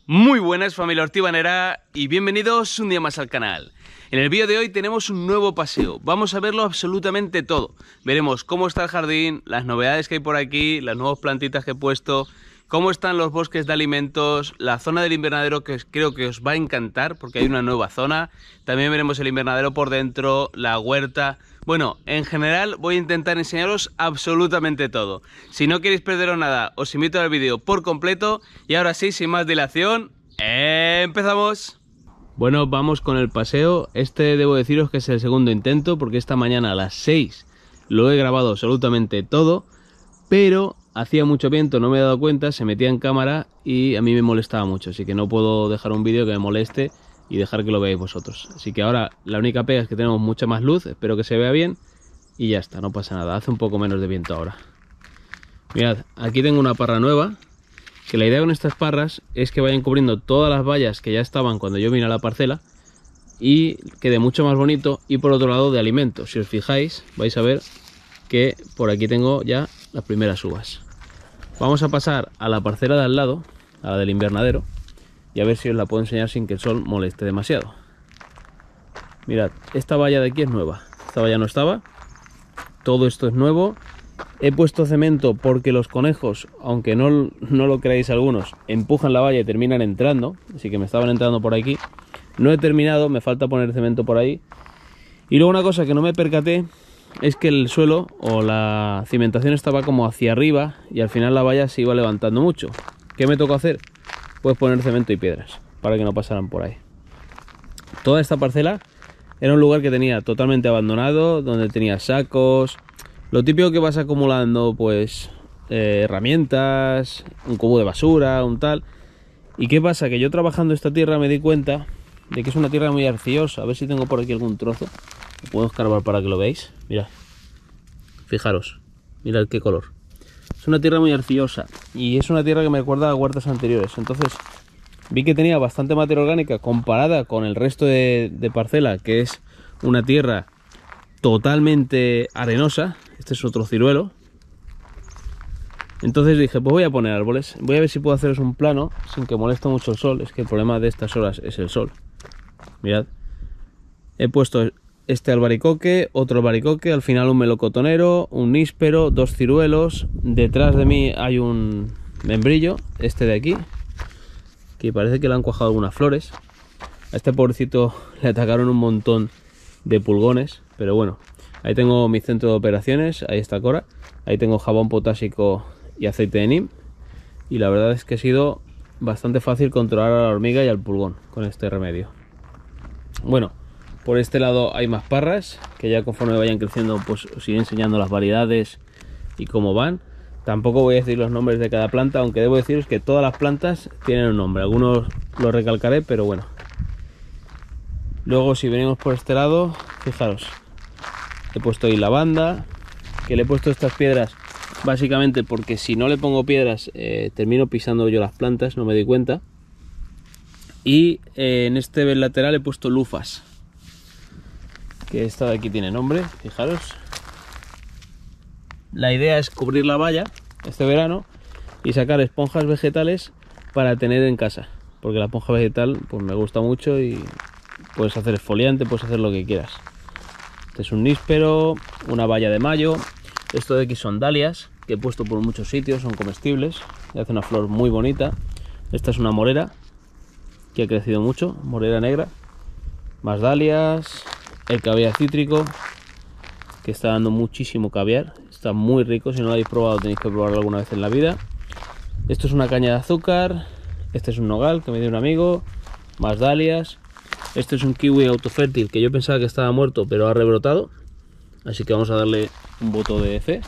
Muy buenas, familia hortibanera, y bienvenidos un día más al canal. En el vídeo de hoy tenemos un nuevo paseo. Vamos a verlo absolutamente todo. Veremos cómo está el jardín, las novedades que hay por aquí, las nuevas plantitas que he puesto, cómo están los bosques de alimentos, la zona del invernadero, que creo que os va a encantar porque hay una nueva zona. También veremos el invernadero por dentro, la huerta. Bueno, en general voy a intentar enseñaros absolutamente todo. Si no queréis perderos nada, os invito al vídeo por completo. Y ahora sí, sin más dilación, ¡empezamos! Bueno, vamos con el paseo. Este debo deciros que es el segundo intento, porque esta mañana a las 6 lo he grabado absolutamente todo, pero hacía mucho viento, no me he dado cuenta, se metía en cámara y a mí me molestaba mucho, así que no puedo dejar un vídeo que me moleste y dejar que lo veáis vosotros. Así que ahora la única pega es que tenemos mucha más luz, espero que se vea bien y ya está, no pasa nada, hace un poco menos de viento ahora. Mirad, aquí tengo una parra nueva, que la idea con estas parras es que vayan cubriendo todas las vallas que ya estaban cuando yo vine a la parcela y quede mucho más bonito. Y por otro lado, de alimento, si os fijáis vais a ver que por aquí tengo ya las primeras uvas. Vamos a pasar a la parcela de al lado, a la del invernadero, y a ver si os la puedo enseñar sin que el sol moleste demasiado. Mirad, esta valla de aquí es nueva, esta valla no estaba, todo esto es nuevo. He puesto cemento porque los conejos, aunque no lo creáis algunos, empujan la valla y terminan entrando, así que me estaban entrando por aquí. No he terminado, me falta poner cemento por ahí. Y luego una cosa que no me percaté es que el suelo o la cimentación estaba como hacia arriba y al final la valla se iba levantando mucho. ¿Qué me tocó hacer? Pues poner cemento y piedras para que no pasaran por ahí. Toda esta parcela era un lugar que tenía totalmente abandonado, donde tenía sacos, lo típico que vas acumulando, pues herramientas, un cubo de basura, un tal. ¿Y qué pasa? Que yo trabajando esta tierra me di cuenta de que es una tierra muy arcillosa. A ver si tengo por aquí algún trozo. Lo puedo escarbar para que lo veáis. Mirad, fijaros, mirad qué color. Es una tierra muy arcillosa y es una tierra que me recuerda a huertas anteriores. Entonces vi que tenía bastante materia orgánica comparada con el resto de parcela, que es una tierra totalmente arenosa. Este es otro ciruelo. Entonces dije, pues voy a poner árboles. Voy a ver si puedo haceros un plano sin que moleste mucho el sol. Es que el problema de estas horas es el sol. Mirad, he puesto este albaricoque, otro albaricoque, al final un melocotonero, un níspero, dos ciruelos. Detrás de mí hay un membrillo, este de aquí, que parece que le han cuajado algunas flores. A este pobrecito le atacaron un montón de pulgones, pero bueno. Ahí tengo mi centro de operaciones, ahí está Cora. Ahí tengo jabón potásico y aceite de neem. Y la verdad es que ha sido bastante fácil controlar a la hormiga y al pulgón con este remedio. Bueno, por este lado hay más parras, que ya conforme vayan creciendo pues os iré enseñando las variedades y cómo van. Tampoco voy a decir los nombres de cada planta, aunque debo deciros que todas las plantas tienen un nombre. Algunos los recalcaré, pero bueno. Luego si venimos por este lado, fijaros. He puesto ahí lavanda, que le he puesto estas piedras básicamente porque si no le pongo piedras termino pisando yo las plantas, no me doy cuenta. Y en este lateral he puesto lufas, que esta de aquí tiene nombre, fijaros. La idea es cubrir la valla este verano y sacar esponjas vegetales para tener en casa, porque la esponja vegetal pues me gusta mucho y puedes hacer exfoliante, puedes hacer lo que quieras. Este es un níspero, una valla de mayo. Esto de aquí son dalias, que he puesto por muchos sitios, son comestibles y hace una flor muy bonita. Esta es una morera, que ha crecido mucho, morera negra. Más dalias, el caviar cítrico, que está dando muchísimo caviar, está muy rico, si no lo habéis probado tenéis que probarlo alguna vez en la vida. Esto es una caña de azúcar, este es un nogal que me dio un amigo, más dalias. Este es un kiwi autofértil que yo pensaba que estaba muerto, pero ha rebrotado. Así que vamos a darle un voto de fe.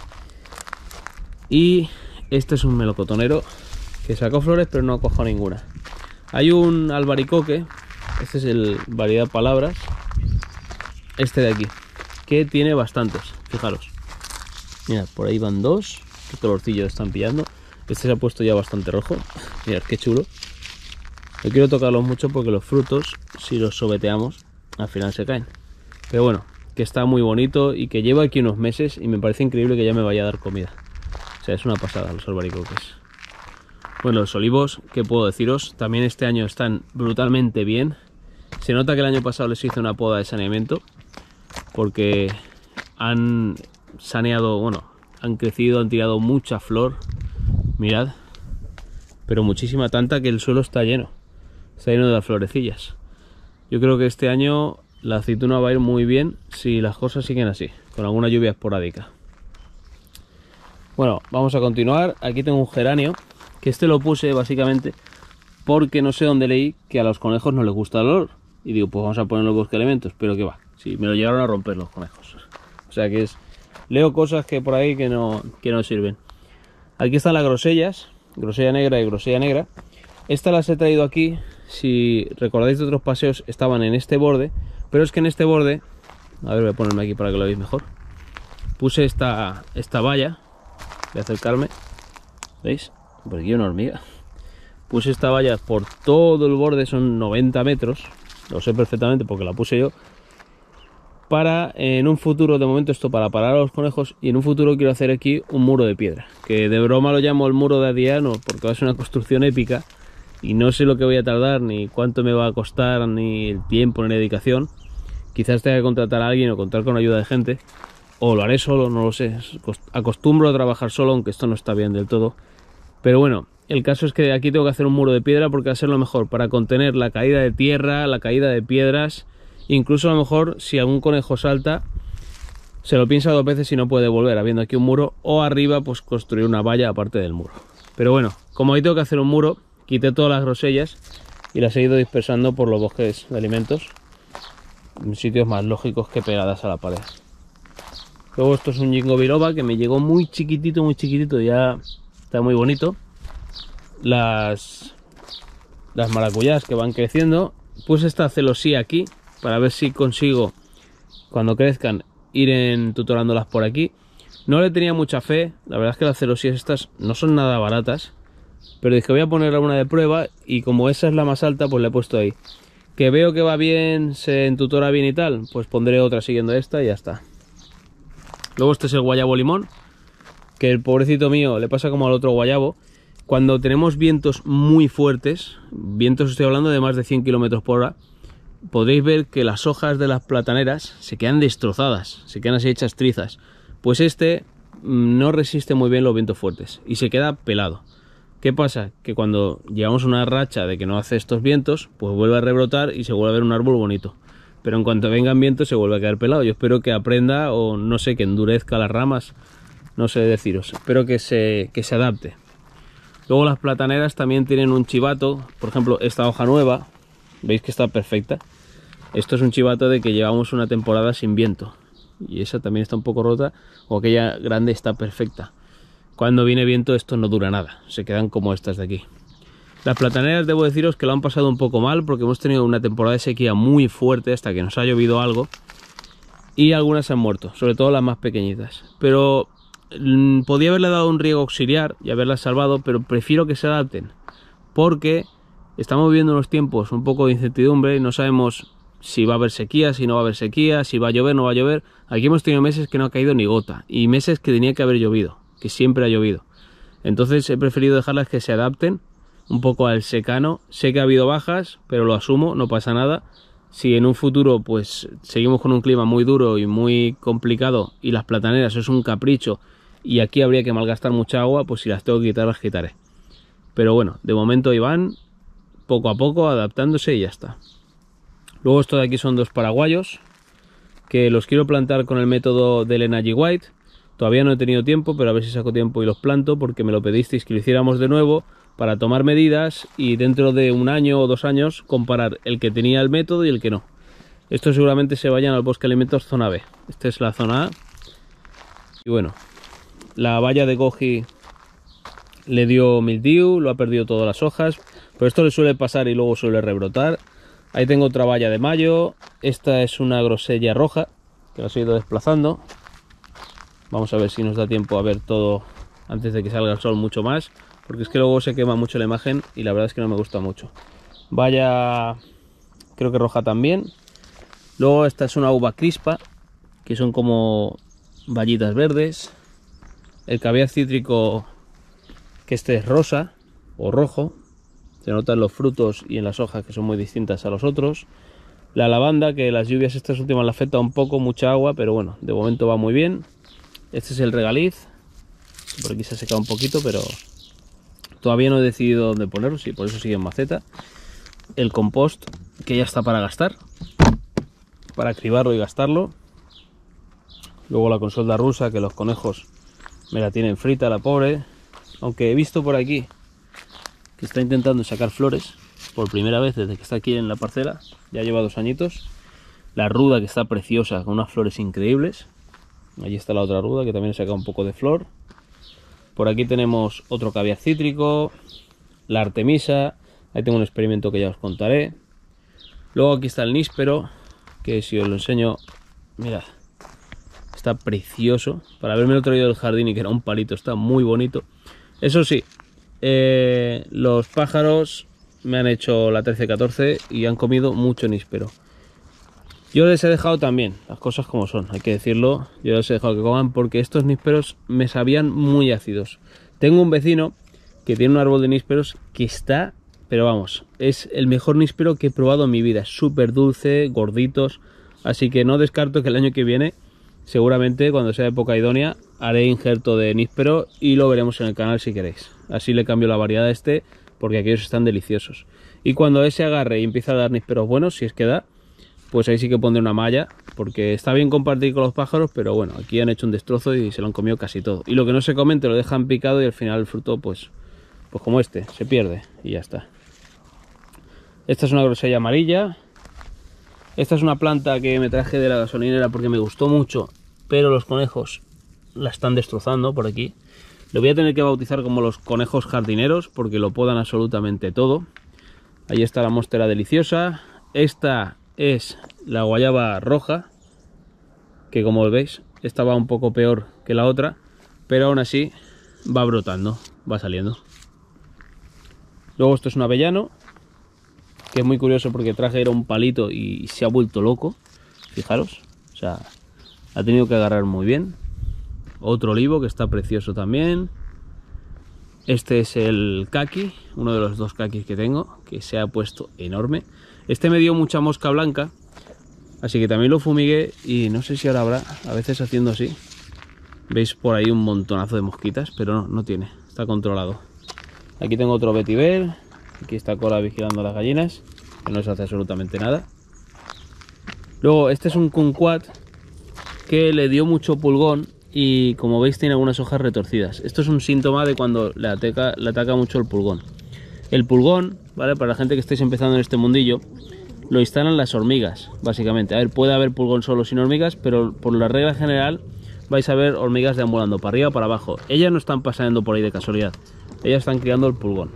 Y este es un melocotonero que sacó flores, pero no ha cuajado ninguna. Hay un albaricoque, este es el variedad palabras, este de aquí, que tiene bastantes, fijaros. Mirad, por ahí van dos, qué colorcillo están pillando. Este se ha puesto ya bastante rojo, mirad qué chulo. No quiero tocarlos mucho porque los frutos, si los sobeteamos, al final se caen. Pero bueno, que está muy bonito y que lleva aquí unos meses y me parece increíble que ya me vaya a dar comida. O sea, es una pasada los albaricoques. Bueno, los olivos, ¿qué puedo deciros? También este año están brutalmente bien. Se nota que el año pasado les hice una poda de saneamiento porque han saneado, bueno, han crecido, han tirado mucha flor. Mirad, pero muchísima, tanta que el suelo está lleno de las florecillas. Yo creo que este año la aceituna va a ir muy bien si las cosas siguen así, con alguna lluvia esporádica. Bueno, vamos a continuar. Aquí tengo un geranio, que este lo puse básicamente porque no sé dónde leí que a los conejos no les gusta el olor. Y digo, pues vamos a poner los bosque elementos, pero que va, sí, me lo llegaron a romper los conejos. O sea que leo cosas que por ahí que no sirven. Aquí están las grosellas, grosella negra y grosella negra. Estas las he traído aquí, si recordáis de otros paseos, estaban en este borde, pero es que en este borde, a ver, voy a ponerme aquí para que lo veáis mejor. Puse esta valla, voy a acercarme, ¿veis? Por aquí hay una hormiga. Puse esta valla por todo el borde, son 90 metros, lo sé perfectamente porque la puse yo, para en un futuro, de momento esto para parar a los conejos, y en un futuro quiero hacer aquí un muro de piedra, que de broma lo llamo el muro de Adiano porque va a ser una construcción épica y no sé lo que voy a tardar, ni cuánto me va a costar, ni el tiempo, ni la dedicación. Quizás tenga que contratar a alguien o contar con ayuda de gente, o lo haré solo, no lo sé. Acostumbro a trabajar solo, aunque esto no está bien del todo, pero bueno, el caso es que aquí tengo que hacer un muro de piedra porque va a ser lo mejor para contener la caída de tierra, la caída de piedras. Incluso a lo mejor si algún conejo salta, se lo piensa dos veces y no puede volver, habiendo aquí un muro, o arriba pues construir una valla aparte del muro. Pero bueno, como ahí tengo que hacer un muro, quité todas las grosellas y las he ido dispersando por los bosques de alimentos, en sitios más lógicos que pegadas a la pared. Luego esto es un ginkgo biloba que me llegó muy chiquitito, ya está muy bonito. Las maracuyás que van creciendo. Puse esta celosía aquí para ver si consigo, cuando crezcan, ir entutorándolas por aquí. No le tenía mucha fe, la verdad es que las celosías estas no son nada baratas, pero dije voy a poner una de prueba y como esa es la más alta, pues la he puesto ahí. Que veo que va bien, se entutora bien y tal, pues pondré otra siguiendo esta y ya está. Luego este es el guayabo limón, que el pobrecito mío le pasa como al otro guayabo. Cuando tenemos vientos muy fuertes, vientos estoy hablando de más de 100 km por hora, podréis ver que las hojas de las plataneras se quedan destrozadas, se quedan así hechas trizas. Pues este no resiste muy bien los vientos fuertes y se queda pelado. ¿Qué pasa? Que cuando llevamos una racha de que no hace estos vientos, pues vuelve a rebrotar y se vuelve a ver un árbol bonito. Pero en cuanto vengan vientos se vuelve a quedar pelado. Yo espero que aprenda, o no sé, que endurezca las ramas, no sé deciros. Espero que se adapte. Luego las plataneras también tienen un chivato, por ejemplo esta hoja nueva, veis que está perfecta. Esto es un chivato de que llevamos una temporada sin viento y esa también está un poco rota, o aquella grande está perfecta. Cuando viene viento esto no dura nada, se quedan como estas de aquí. Las plataneras debo deciros que lo han pasado un poco mal porque hemos tenido una temporada de sequía muy fuerte hasta que nos ha llovido algo y algunas se han muerto, sobre todo las más pequeñitas. Pero podía haberle dado un riego auxiliar y haberlas salvado, pero prefiero que se adapten porque estamos viviendo unos tiempos un poco de incertidumbre y no sabemos si va a haber sequía, si no va a haber sequía, si va a llover, no va a llover. Aquí hemos tenido meses que no ha caído ni gota y meses que tenía que haber llovido, que siempre ha llovido. Entonces he preferido dejarlas que se adapten un poco al secano. Sé que ha habido bajas, pero lo asumo, no pasa nada. Si en un futuro pues seguimos con un clima muy duro y muy complicado y las plataneras es un capricho y aquí habría que malgastar mucha agua, pues si las tengo que quitar las quitaré. Pero bueno, de momento ahí van, poco a poco adaptándose y ya está. Luego esto de aquí son dos paraguayos que los quiero plantar con el método del Energy White. Todavía no he tenido tiempo, pero a ver si saco tiempo y los planto porque me lo pedisteis que lo hiciéramos de nuevo para tomar medidas y dentro de un año o 2 años comparar el que tenía el método y el que no. Estos seguramente se vayan al bosque alimentos zona B. Esta es la zona A. Y bueno, la valla de goji le dio mildiu, lo ha perdido todas las hojas, pero esto le suele pasar y luego suele rebrotar. Ahí tengo otra valla de mayo. Esta es una grosella roja que la he ido desplazando. Vamos a ver si nos da tiempo a ver todo antes de que salga el sol mucho más, porque es que luego se quema mucho la imagen y la verdad es que no me gusta mucho. Valla, creo que roja también. Luego esta es una uva crispa, que son como vallitas verdes. El caviar cítrico, que este es rosa, o rojo. Se notan los frutos y en las hojas que son muy distintas a los otros. La lavanda, que las lluvias estas últimas le afecta un poco, mucha agua, pero bueno, de momento va muy bien. Este es el regaliz. Por aquí se ha secado un poquito, pero todavía no he decidido dónde ponerlo, sí, por eso sigue en maceta. El compost, que ya está para gastar, para cribarlo y gastarlo. Luego la consolda rusa, que los conejos me la tienen frita, la pobre. Aunque he visto por aquí que está intentando sacar flores por primera vez desde que está aquí en la parcela. Ya lleva 2 añitos. La ruda, que está preciosa, con unas flores increíbles. Allí está la otra ruda, que también ha sacado un poco de flor. Por aquí tenemos otro caviar cítrico, la artemisa. Ahí tengo un experimento que ya os contaré. Luego aquí está el níspero, que si os lo enseño, mirad, está precioso. Para haberme lo traído del jardín y que era un palito, está muy bonito. Eso sí, los pájaros me han hecho la 13-14 y han comido mucho níspero. Yo les he dejado también, las cosas como son, hay que decirlo. Yo les he dejado que coman porque estos nísperos me sabían muy ácidos. Tengo un vecino que tiene un árbol de nísperos que está, pero vamos, es el mejor níspero que he probado en mi vida. Es súper dulce, gorditos, así que no descarto que el año que viene, seguramente cuando sea época idónea, haré injerto de níspero y lo veremos en el canal si queréis. Así le cambio la variedad a este, porque aquellos están deliciosos. Y cuando ese agarre y empieza a dar nísperos buenos, si es que da, pues ahí sí que pondré una malla, porque está bien compartir con los pájaros, pero bueno, aquí han hecho un destrozo y se lo han comido casi todo. Y lo que no se comen te lo dejan picado y al final el fruto, pues como este, se pierde y ya está. Esta es una grosella amarilla. Esta es una planta que me traje de la gasolinera porque me gustó mucho, pero los conejos la están destrozando por aquí. Lo voy a tener que bautizar como los conejos jardineros, porque lo podan absolutamente todo. Ahí está la móstera deliciosa. Esta es la guayaba roja, que como veis, esta va un poco peor que la otra, pero aún así va brotando, va saliendo. Luego esto es un avellano, que es muy curioso porque traje era un palito y se ha vuelto loco, fijaros, o sea, ha tenido que agarrar muy bien. Otro olivo que está precioso también. Este es el caqui, uno de los 2 caquis que tengo, que se ha puesto enorme. Este me dio mucha mosca blanca, así que también lo fumigué y no sé si ahora habrá, a veces haciendo así. Veis por ahí un montonazo de mosquitas, pero no tiene, está controlado. Aquí tengo otro vetiver, aquí está Cora vigilando a las gallinas, que no se hace absolutamente nada. Luego este es un kumquat que le dio mucho pulgón y como veis tiene algunas hojas retorcidas. Esto es un síntoma de cuando le ataca mucho el pulgón. El pulgón, ¿vale? Para la gente que estáis empezando en este mundillo, lo instalan las hormigas, básicamente. A ver, puede haber pulgón solo sin hormigas, pero por la regla general vais a ver hormigas deambulando para arriba o para abajo. Ellas no están paseando por ahí de casualidad, ellas están criando el pulgón.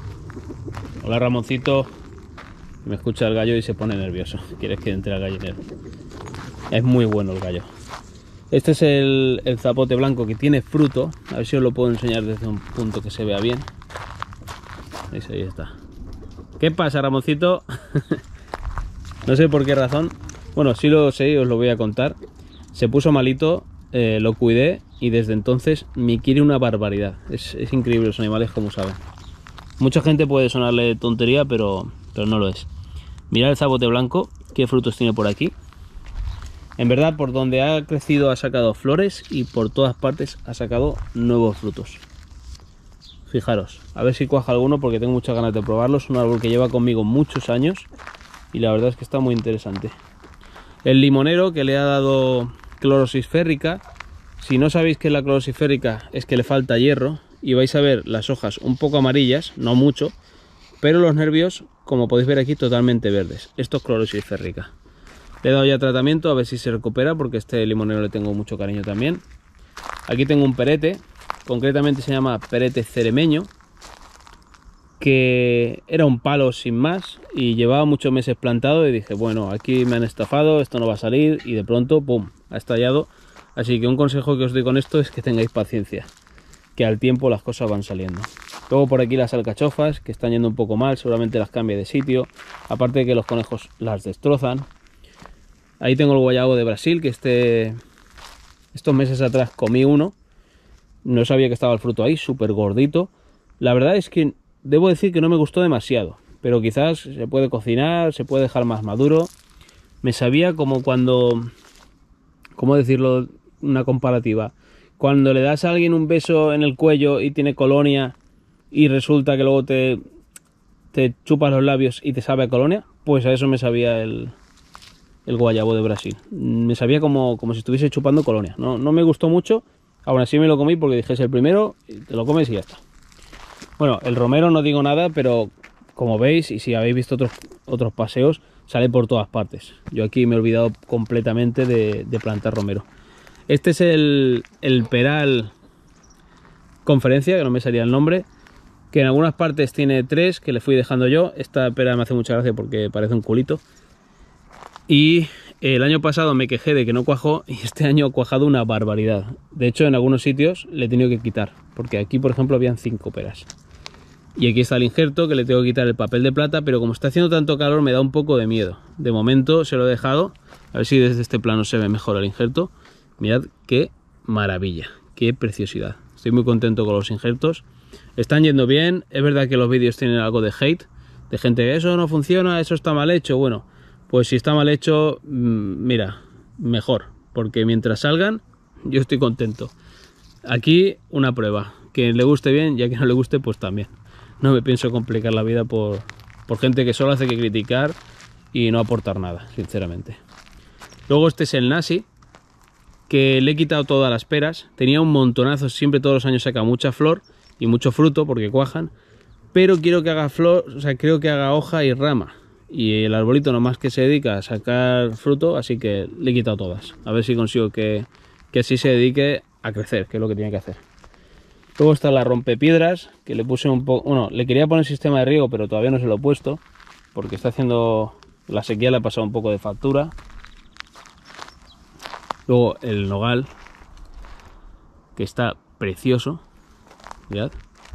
Hola Ramoncito, me escucha el gallo y se pone nervioso. Quieres que entre al gallinero. Es muy bueno el gallo. Este es el zapote blanco que tiene fruto. A ver si os lo puedo enseñar desde un punto que se vea bien. ¿Veis? Ahí está. ¿Qué pasa, Ramoncito? No sé por qué razón. Bueno, sí lo sé y os lo voy a contar. Se puso malito, lo cuidé y desde entonces me quiere una barbaridad. Es increíble los animales como saben. Mucha gente puede sonarle tontería, pero no lo es. Mirad el zapote blanco, qué frutos tiene por aquí. En verdad, por donde ha crecido ha sacado flores y por todas partes ha sacado nuevos frutos. Fijaros, a ver si cuaja alguno porque tengo muchas ganas de probarlo. Es un árbol que lleva conmigo muchos años y la verdad es que está muy interesante. El limonero, que le ha dado clorosis férrica. Si no sabéis qué es la clorosis férrica, es que le falta hierro y vais a ver las hojas un poco amarillas, no mucho, pero los nervios, como podéis ver aquí, totalmente verdes. Esto es clorosis férrica. Le he dado ya tratamiento a ver si se recupera, porque este limonero le tengo mucho cariño también. Aquí tengo un perete, concretamente se llama perete ceremeño, que era un palo sin más y llevaba muchos meses plantado y dije, bueno, aquí me han estafado, esto no va a salir y de pronto, ¡pum!, ha estallado. Así que un consejo que os doy con esto es que tengáis paciencia, que al tiempo las cosas van saliendo. Luego por aquí las alcachofas, que están yendo un poco mal, seguramente las cambie de sitio, aparte de que los conejos las destrozan. Ahí tengo el guayabo de Brasil, que estos meses atrás comí uno. No sabía que estaba el fruto ahí, súper gordito. La verdad es que debo decir que no me gustó demasiado, pero quizás se puede cocinar, se puede dejar más maduro. Me sabía como cuando, ¿cómo decirlo? Una comparativa. Cuando le das a alguien un beso en el cuello y tiene colonia y resulta que luego te chupas los labios y te sabe a colonia, pues a eso me sabía el guayabo de Brasil. Me sabía como si estuviese chupando colonia. No me gustó mucho, aún así me lo comí porque dije es el primero, y te lo comes y ya está. Bueno, el romero no digo nada, pero como veis, y si habéis visto otros paseos, sale por todas partes. Yo aquí me he olvidado completamente de plantar romero. Este es el peral conferencia, que no me salía el nombre, que en algunas partes tiene 3, que le fui dejando yo. Esta pera me hace mucha gracia porque parece un culito. Y el año pasado me quejé de que no cuajó y este año ha cuajado una barbaridad. De hecho, en algunos sitios le he tenido que quitar, porque aquí, por ejemplo, habían 5 peras. Y aquí está el injerto, que le tengo que quitar el papel de plata, pero como está haciendo tanto calor me da un poco de miedo. De momento se lo he dejado, a ver si desde este plano se ve mejor el injerto. Mirad qué maravilla, qué preciosidad. Estoy muy contento con los injertos. Están yendo bien, es verdad que los vídeos tienen algo de hate, de gente que eso no funciona, eso está mal hecho. Bueno, pues si está mal hecho, mira, mejor, porque mientras salgan, yo estoy contento. Aquí una prueba, que le guste bien y a quien no le guste, pues también. No me pienso complicar la vida por gente que solo hace que criticar y no aportar nada, sinceramente. Luego este es el nasi, que le he quitado todas las peras. Tenía un montonazo, siempre todos los años saca mucha flor y mucho fruto porque cuajan, pero quiero que haga flor, o sea, creo que haga hoja y rama. Y el arbolito nomás que se dedica a sacar fruto, así que le he quitado todas. A ver si consigo que así se dedique a crecer, que es lo que tiene que hacer. Luego está la rompepiedras, que le puse un poco... Bueno, le quería poner sistema de riego, pero todavía no se lo he puesto, porque está haciendo... La sequía le ha pasado un poco de factura. Luego el nogal, que está precioso. Mirad.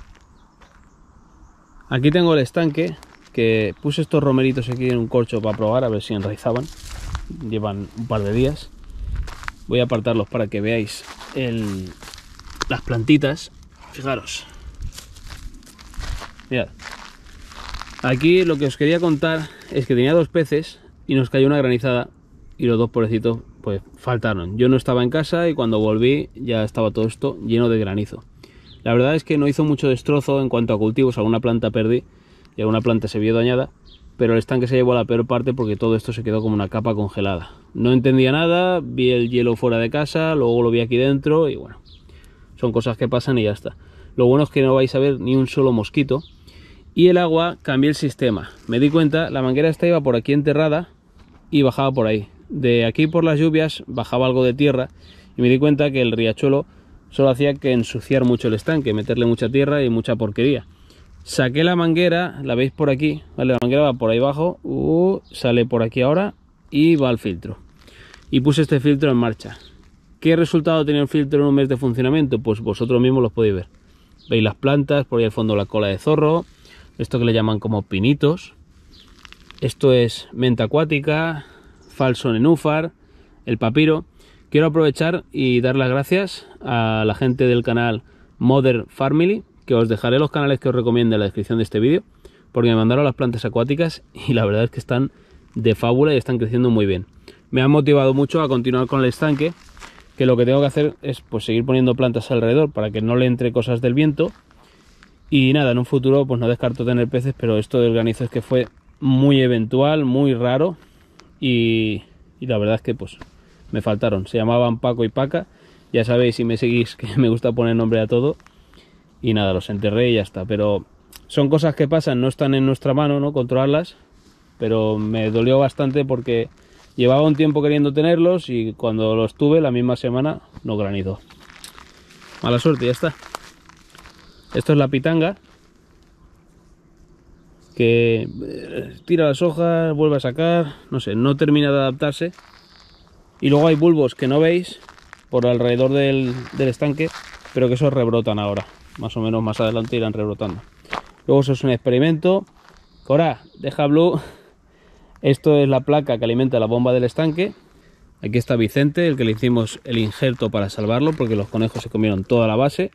Aquí tengo el estanque, que puse estos romeritos aquí en un corcho para probar, a ver si enraizaban. Llevan un par de días. Voy a apartarlos para que veáis las plantitas. Fijaros. Mirad. Aquí lo que os quería contar es que tenía 2 peces y nos cayó una granizada y los 2 pobrecitos pues faltaron. Yo no estaba en casa y cuando volví ya estaba todo esto lleno de granizo. La verdad es que no hizo mucho destrozo en cuanto a cultivos, alguna planta perdí y alguna planta se vio dañada, pero el estanque se llevó la peor parte porque todo esto se quedó como una capa congelada. No entendía nada, vi el hielo fuera de casa, luego lo vi aquí dentro y bueno, son cosas que pasan y ya está. Lo bueno es que no vais a ver ni un solo mosquito. Y el agua, cambié el sistema. Me di cuenta, la manguera esta iba por aquí enterrada y bajaba por ahí. De aquí por las lluvias bajaba algo de tierra y me di cuenta que el riachuelo solo hacía que ensuciar mucho el estanque, meterle mucha tierra y mucha porquería. Saqué la manguera, la veis por aquí, ¿vale? La manguera va por ahí abajo, sale por aquí ahora y va al filtro. Y puse este filtro en marcha. ¿Qué resultado tenía el filtro en un mes de funcionamiento? Pues vosotros mismos los podéis ver. Veis las plantas, por ahí al fondo la cola de zorro, esto que le llaman como pinitos. Esto es menta acuática, falso nenúfar, el papiro. Quiero aprovechar y dar las gracias a la gente del canal Modern Family, que os dejaré los canales que os recomiendo en la descripción de este vídeo, porque me mandaron las plantas acuáticas y la verdad es que están de fábula y están creciendo muy bien. Me han motivado mucho a continuar con el estanque, que lo que tengo que hacer es pues seguir poniendo plantas alrededor para que no le entre cosas del viento. Y nada, en un futuro pues no descarto tener peces, pero esto del granizo es que fue muy eventual, muy raro y la verdad es que pues me faltaron. Se llamaban Paco y Paca, ya sabéis si me seguís que me gusta poner nombre a todo. Y nada, los enterré y ya está. Pero son cosas que pasan, no están en nuestra mano, ¿no? Controlarlas. Pero me dolió bastante porque llevaba un tiempo queriendo tenerlos y cuando los tuve la misma semana no granizó. Mala suerte, ya está. Esto es la pitanga, que tira las hojas, vuelve a sacar, no sé, no termina de adaptarse. Y luego hay bulbos que no veis por alrededor del estanque, pero que esos rebrotan ahora. Más o menos más adelante irán rebrotando. Luego eso es un experimento. Cora, deja Blue. Esto es la placa que alimenta la bomba del estanque. Aquí está Vicente, el que le hicimos el injerto para salvarlo, porque los conejos se comieron toda la base.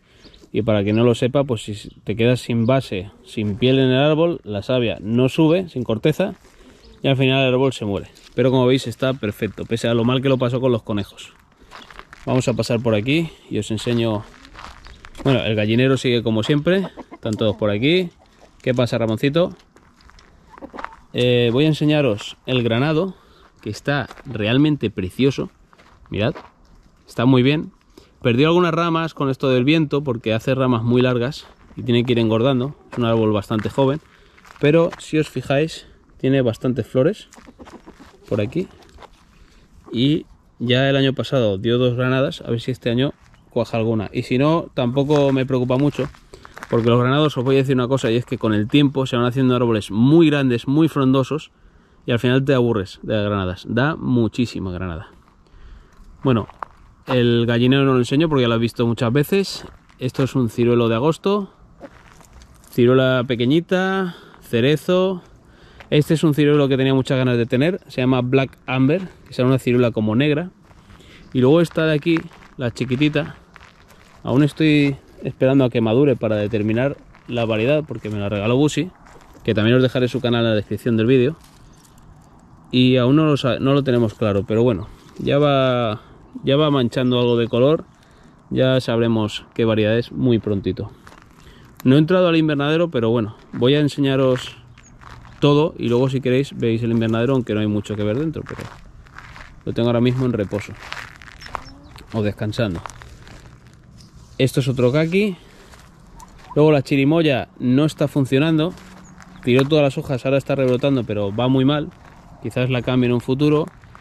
Y para quien no lo sepa, pues si te quedas sin base, sin piel en el árbol, la savia no sube, sin corteza, y al final el árbol se muere. Pero como veis está perfecto, pese a lo mal que lo pasó con los conejos. Vamos a pasar por aquí y os enseño... Bueno, el gallinero sigue como siempre, están todos por aquí. ¿Qué pasa, Ramoncito? Voy a enseñaros el granado, que está realmente precioso. Mirad, está muy bien. Perdió algunas ramas con esto del viento porque hace ramas muy largas y tiene que ir engordando. Es un árbol bastante joven, pero si os fijáis tiene bastantes flores por aquí. Y ya el año pasado dio 2 granadas, a ver si este año cuaja alguna. Y si no, tampoco me preocupa mucho, porque los granados, os voy a decir una cosa, y es que con el tiempo se van haciendo árboles muy grandes, muy frondosos, y al final te aburres de las granadas. Da muchísima granada. Bueno, el gallinero no lo enseño porque ya lo he visto muchas veces. Esto es un ciruelo de agosto, ciruela pequeñita, cerezo. Este es un ciruelo que tenía muchas ganas de tener, se llama Black Amber, que será una ciruela como negra. Y luego esta de aquí, la chiquitita, aún estoy esperando a que madure para determinar la variedad, porque me la regaló Busi, que también os dejaré su canal en la descripción del vídeo. Y aún no lo tenemos claro, pero bueno, ya va manchando algo de color, ya sabremos qué variedad es muy prontito. No he entrado al invernadero, pero bueno, voy a enseñaros todo y luego si queréis veis el invernadero, aunque no hay mucho que ver dentro, pero lo tengo ahora mismo en reposo o descansando. Esto es otro caqui. Luego la chirimoya no está funcionando, tiró todas las hojas, ahora está rebrotando, pero va muy mal, quizás la cambie en un futuro.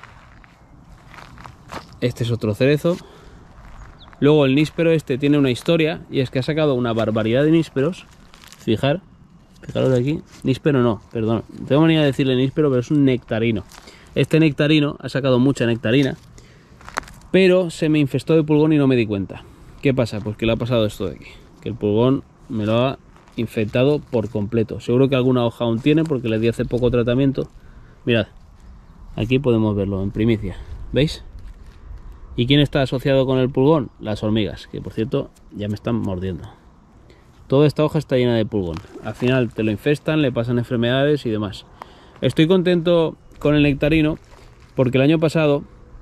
Este es otro cerezo. Luego el níspero este tiene una historia, y es que ha sacado una barbaridad de nísperos. Fijaros aquí, níspero no, perdón, tengo manía de decirle níspero, pero es un nectarino. Este nectarino ha sacado mucha nectarina, pero se me infestó de pulgón y no me di cuenta. ¿Qué pasa? Pues que le ha pasado esto de aquí, que el pulgón me lo ha infectado por completo. Seguro que alguna hoja aún tiene porque le di hace poco tratamiento. Mirad, aquí podemos verlo en primicia, ¿veis? ¿Y quién está asociado con el pulgón? Las hormigas, que por cierto ya me están mordiendo. Toda esta hoja está llena de pulgón. Al final te lo infestan, le pasan enfermedades y demás. Estoy contento con el nectarino porque el año pasado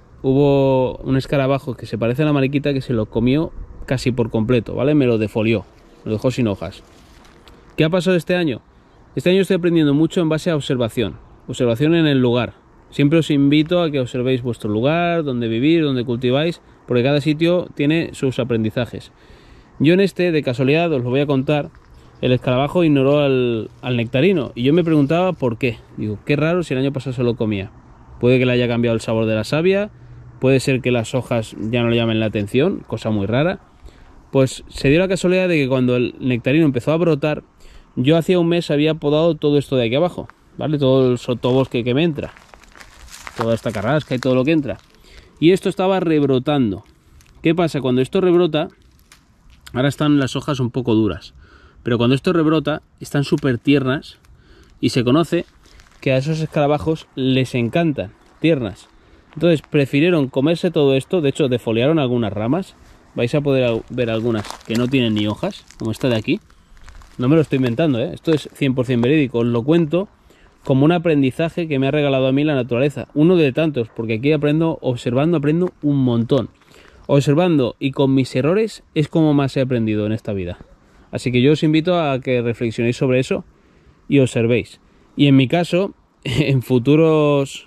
hubo un escarabajo que se parece a la mariquita que se lo comió casi por completo, ¿vale? Me lo defolió, me lo dejó sin hojas. ¿Qué ha pasado este año? Este año estoy aprendiendo mucho en base a observación. Observación en el lugar. Siempre os invito a que observéis vuestro lugar, donde vivís, donde cultiváis, porque cada sitio tiene sus aprendizajes. Yo en este, de casualidad, os lo voy a contar, el escarabajo ignoró al nectarino y yo me preguntaba por qué. Digo, qué raro si el año pasado se lo comía. Puede que le haya cambiado el sabor de la savia, puede ser que las hojas ya no le llamen la atención, cosa muy rara. Pues se dio la casualidad de que cuando el nectarino empezó a brotar, yo hacía un mes había podado todo esto de aquí abajo, ¿vale? Todo el sotobosque que me entra, toda esta carrasca y todo lo que entra. Y esto estaba rebrotando. ¿Qué pasa? Cuando esto rebrota, ahora están las hojas un poco duras, pero cuando esto rebrota, están súper tiernas y se conoce que a esos escarabajos les encantan tiernas. Entonces prefirieron comerse todo esto, de hecho defoliaron algunas ramas. Vais a poder ver algunas que no tienen ni hojas, como esta de aquí. No me lo estoy inventando, ¿eh? Esto es 100% verídico, os lo cuento como un aprendizaje que me ha regalado a mí la naturaleza. Uno de tantos, porque aquí aprendo, observando, aprendo un montón. Observando y con mis errores es como más he aprendido en esta vida. Así que yo os invito a que reflexionéis sobre eso y observéis. Y en mi caso, en futuras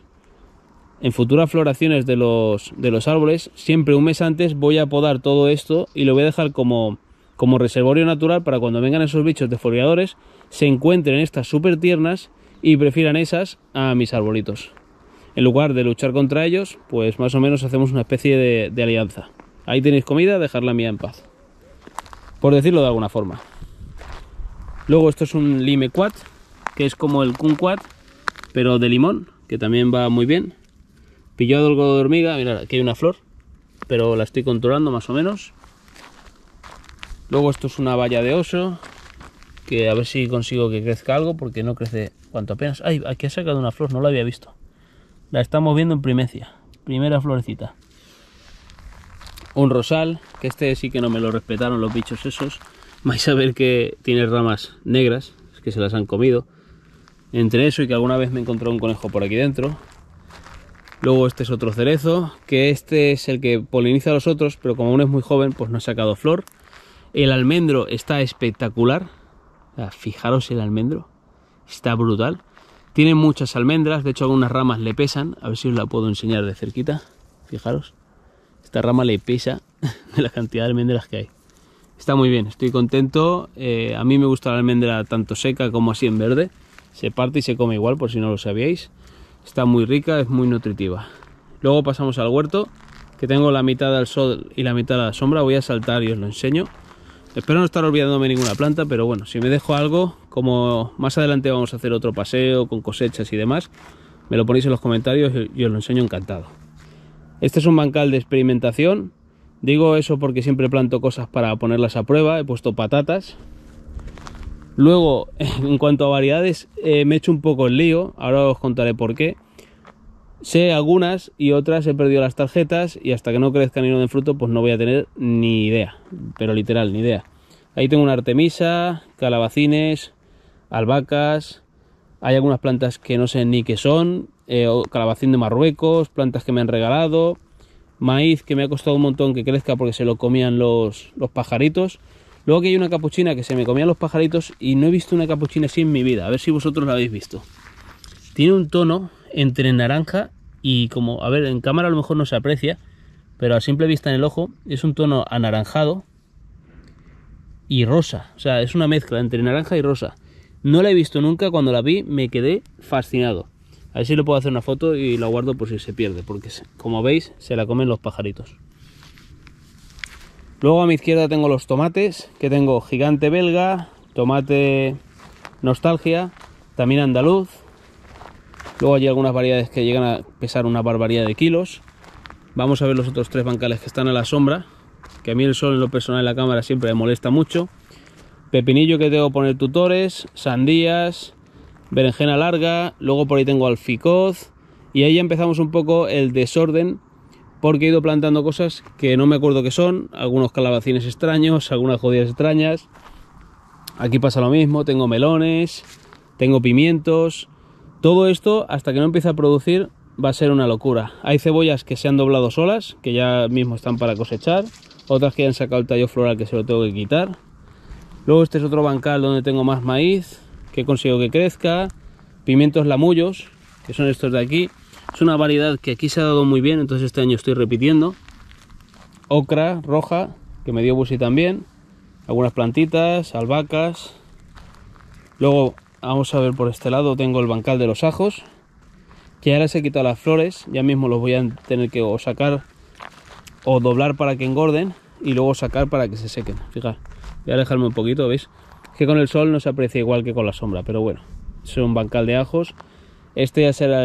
floraciones de los árboles, siempre un mes antes voy a podar todo esto y lo voy a dejar como reservorio natural para cuando vengan esos bichos defoliadores se encuentren estas súper tiernas y prefieran esas a mis arbolitos. En lugar de luchar contra ellos, pues más o menos hacemos una especie de alianza. Ahí tenéis comida, dejar la mía en paz, por decirlo de alguna forma. Luego esto es un limequat, que es como el kumquat, pero de limón, que también va muy bien. Pillado algo de hormiga, mirad, aquí hay una flor, pero la estoy controlando más o menos. Luego esto es una valla de oso, que a ver si consigo que crezca algo, porque no crece cuanto apenas. ¡Ay! Aquí ha sacado una flor, no la había visto. La estamos viendo en primicia, primera florecita. Un rosal, que este sí que no me lo respetaron los bichos esos. Vais a ver que tiene ramas negras, es que se las han comido. Entre eso y que alguna vez me encontré un conejo por aquí dentro. Luego este es otro cerezo, que este es el que poliniza a los otros, pero como aún es muy joven, pues no ha sacado flor. El almendro está espectacular. Fijaros el almendro, está brutal. Tiene muchas almendras, de hecho algunas ramas le pesan. A ver si os la puedo enseñar de cerquita. Fijaros, esta rama le pesa de la cantidad de almendras que hay. Está muy bien, estoy contento. A mí me gusta la almendra tanto seca como así en verde. Se parte y se come igual, por si no lo sabíais. Está muy rica, es muy nutritiva. Luego pasamos al huerto, que tengo la mitad al sol y la mitad a la sombra. Voy a saltar y os lo enseño. Espero no estar olvidándome ninguna planta, pero bueno, si me dejo algo, como más adelante vamos a hacer otro paseo con cosechas y demás, me lo ponéis en los comentarios y os lo enseño encantado. Este es un bancal de experimentación. Digo eso porque siempre planto cosas para ponerlas a prueba. He puesto patatas. Luego, en cuanto a variedades, me he hecho un poco el lío. Ahora os contaré por qué. Sé algunas y otras he perdido las tarjetas y hasta que no crezcan y no den fruto, pues no voy a tener ni idea. Pero literal, ni idea. Ahí tengo una artemisa, calabacines, albahacas. Hay algunas plantas que no sé ni qué son. Calabacín de Marruecos, plantas que me han regalado. Maíz que me ha costado un montón que crezca porque se lo comían los pajaritos. Luego aquí hay una capuchina que se me comían los pajaritos y no he visto una capuchina así en mi vida. A ver si vosotros la habéis visto. Tiene un tono entre naranja y como, a ver, en cámara a lo mejor no se aprecia, pero a simple vista en el ojo es un tono anaranjado y rosa. O sea, es una mezcla entre naranja y rosa. No la he visto nunca, cuando la vi me quedé fascinado. A ver si le puedo hacer una foto y la guardo por si se pierde, porque como veis se la comen los pajaritos. Luego a mi izquierda tengo los tomates, que tengo gigante belga, tomate nostalgia, también andaluz. Luego hay algunas variedades que llegan a pesar una barbaridad de kilos. Vamos a ver los otros tres bancales que están a la sombra, que a mí el sol en lo personal en la cámara siempre me molesta mucho. Pepinillo que tengo que poner tutores, sandías, berenjena larga, luego por ahí tengo alficoz y ahí ya empezamos un poco el desorden porque he ido plantando cosas que no me acuerdo qué son, algunos calabacines extraños, algunas jodidas extrañas. Aquí pasa lo mismo, tengo melones, tengo pimientos. Todo esto hasta que no empiece a producir va a ser una locura. Hay cebollas que se han doblado solas, que ya mismo están para cosechar, otras que ya han sacado el tallo floral que se lo tengo que quitar. Luego este es otro bancal donde tengo más maíz, que consigo que crezca, pimientos lamullos, que son estos de aquí. Es una variedad que aquí se ha dado muy bien, entonces este año estoy repitiendo. Ocra roja, que me dio Busi también. Algunas plantitas, albahacas. Luego vamos a ver por este lado, tengo el bancal de los ajos, que ya les he quitado las flores, ya mismo los voy a tener que o sacar o doblar para que engorden y luego sacar para que se sequen. Fijad, voy a alejarme un poquito, ¿veis? Que con el sol no se aprecia igual que con la sombra, pero bueno, es un bancal de ajos. Este ya será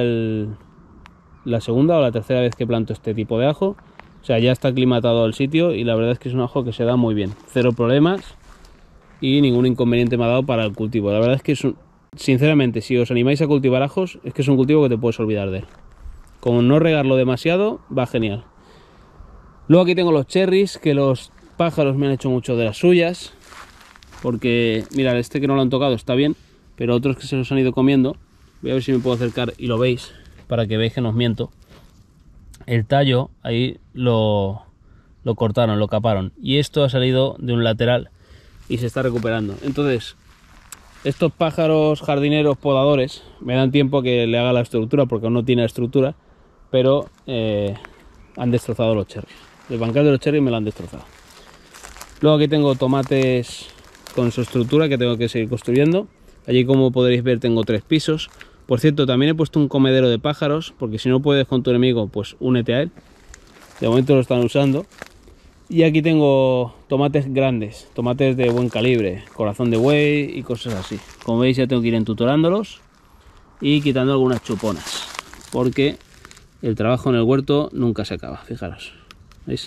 la segunda o la tercera vez que planto este tipo de ajo. O sea, ya está aclimatado al sitio y la verdad es que es un ajo que se da muy bien. Cero problemas y ningún inconveniente me ha dado para el cultivo. La verdad es que sinceramente, si os animáis a cultivar ajos, es que es un cultivo que te puedes olvidar de él. Con no regarlo demasiado, va genial. Luego aquí tengo los cherries, que los pájaros me han hecho mucho de las suyas. Porque, mirad, este que no lo han tocado está bien, pero otros que se los han ido comiendo. Voy a ver si me puedo acercar y lo veis, para que veáis que no os miento. El tallo ahí lo cortaron, lo caparon. Y esto ha salido de un lateral y se está recuperando. Entonces, estos pájaros jardineros podadores me dan tiempo a que le haga la estructura, porque aún no tiene estructura, pero han destrozado los cherries. El bancal de los cherries me lo han destrozado. Luego aquí tengo tomates con su estructura que tengo que seguir construyendo. Allí, como podréis ver, tengo 3 pisos. Por cierto, también he puesto un comedero de pájaros, porque si no puedes con tu enemigo, pues únete a él. De momento lo están usando. Y aquí tengo tomates grandes, tomates de buen calibre, corazón de buey y cosas así. Como veis, ya tengo que ir entutorándolos y quitando algunas chuponas, porque el trabajo en el huerto nunca se acaba. Fijaros, ¿veis?